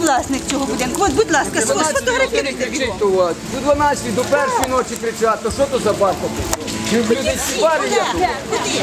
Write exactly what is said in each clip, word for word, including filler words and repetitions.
власник цього будинку. От, будь ласка, сфотографіруйте бігом. До дванадцятої, до першої ночі кричать, то що то за бар такий? Чи в людей ці бари є тут? Куди?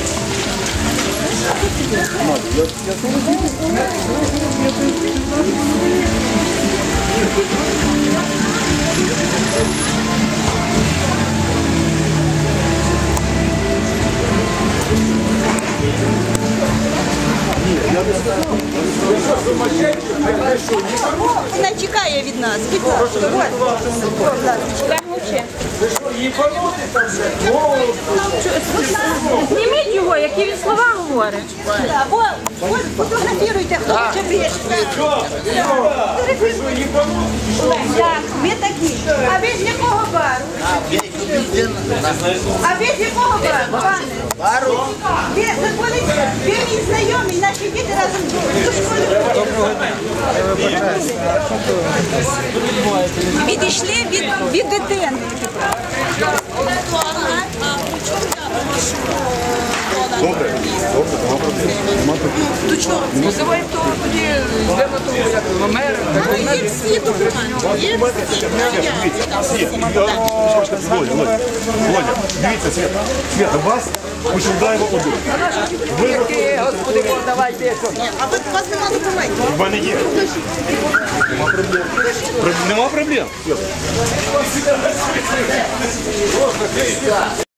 Вона чекає від нас. Будь ласка. Зніміть його, які він слова говорить. Фотографіруйте, хто хоче більше. Ми такі. А ви з якого бару? А ви з якого бару, пане? Бару. Ви заходите, ви мій знайомий, наші діти разом до школи. Відійшли від, від дитини. Добре, добре, До чого? Називаємо того тоді, йдемо на того, як номер. Є всі документи. Є всі. Володя, Володя, Володя, дивіться, Света, Света, вас Кучергаєва один. Які, господи, давайте. А ви, у вас немає документів? В мене є. Нема проблем. Нема проблем.